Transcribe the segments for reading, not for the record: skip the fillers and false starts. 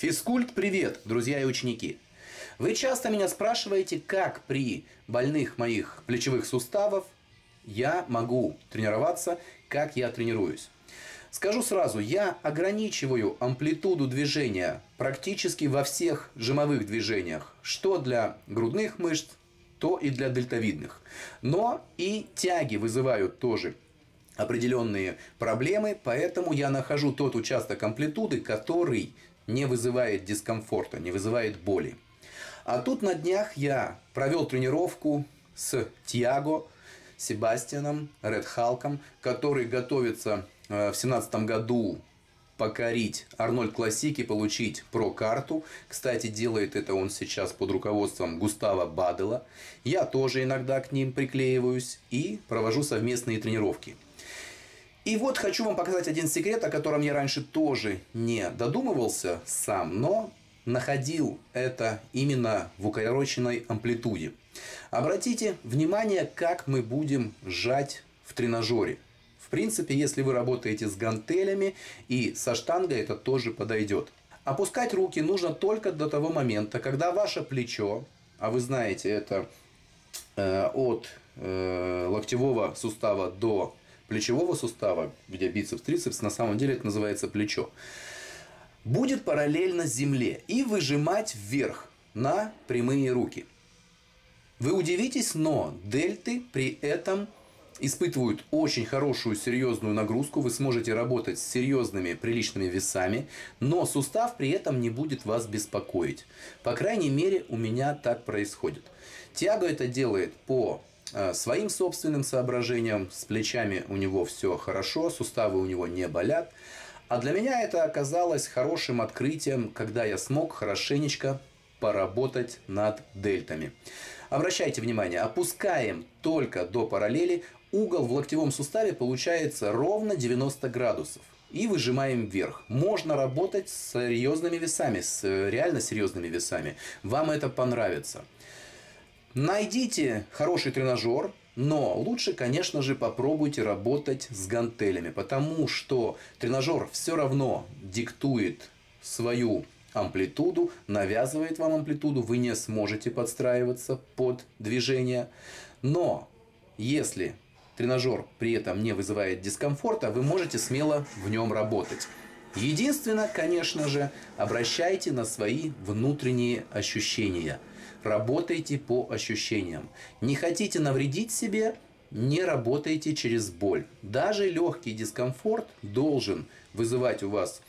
Физкульт, привет, друзья и ученики! Вы часто меня спрашиваете, как при больных моих плечевых суставов я могу тренироваться, как я тренируюсь. Скажу сразу, я ограничиваю амплитуду движения практически во всех жимовых движениях, что для грудных мышц, то и для дельтовидных. Но и тяги вызывают тоже определенные проблемы, поэтому я нахожу тот участок амплитуды, который не вызывает дискомфорта, не вызывает боли. А тут на днях я провел тренировку с Тиаго Себастьяном, Ред Халком, который готовится в 2017 году покорить Арнольд Классик и получить про-карту. Кстати, делает это он сейчас под руководством Густава Бадела. Я тоже иногда к ним приклеиваюсь и провожу совместные тренировки. И вот хочу вам показать один секрет, о котором я раньше тоже не додумывался сам, но находил это именно в укороченной амплитуде. Обратите внимание, как мы будем сжать в тренажере. В принципе, если вы работаете с гантелями и со штангой, это тоже подойдет. Опускать руки нужно только до того момента, когда ваше плечо, а вы знаете, это от локтевого сустава до плечевого сустава, где бицепс-трицепс, на самом деле это называется плечо, будет параллельно земле и выжимать вверх на прямые руки. Вы удивитесь, но дельты при этом испытывают очень хорошую серьезную нагрузку. Вы сможете работать с серьезными приличными весами, но сустав при этом не будет вас беспокоить. По крайней мере, у меня так происходит. Тиаго это делает по своим собственным соображениям. С плечами у него все хорошо, суставы у него не болят. А для меня это оказалось хорошим открытием, когда я смог хорошенечко поработать над дельтами. Обращайте внимание, опускаем только до параллели. Угол в локтевом суставе получается ровно 90 градусов. И выжимаем вверх. Можно работать с серьезными весами, с реально серьезными весами. Вам это понравится. Найдите хороший тренажер, но лучше, конечно же, попробуйте работать с гантелями, потому что тренажер все равно диктует свою амплитуду, навязывает вам амплитуду, вы не сможете подстраиваться под движение. Но если тренажер при этом не вызывает дискомфорта, вы можете смело в нем работать. Единственное, конечно же, обращайте на свои внутренние ощущения. Работайте по ощущениям. Не хотите навредить себе, не работайте через боль. Даже легкий дискомфорт должен вызывать у вас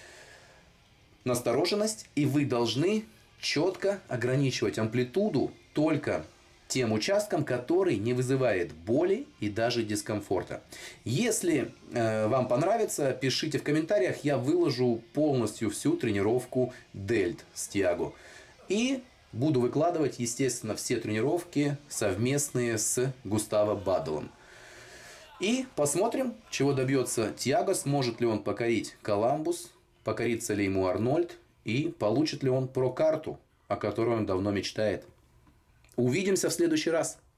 настороженность, и вы должны четко ограничивать амплитуду только тем участком, который не вызывает боли и даже дискомфорта. Если вам понравится, пишите в комментариях, я выложу полностью всю тренировку дельт с Тиаго. И буду выкладывать, естественно, все тренировки совместные с Густаво Баделом. И посмотрим, чего добьется Тиаго, сможет ли он покорить Коламбус, покорится ли ему Арнольд и получит ли он про-карту, о которой он давно мечтает. Увидимся в следующий раз.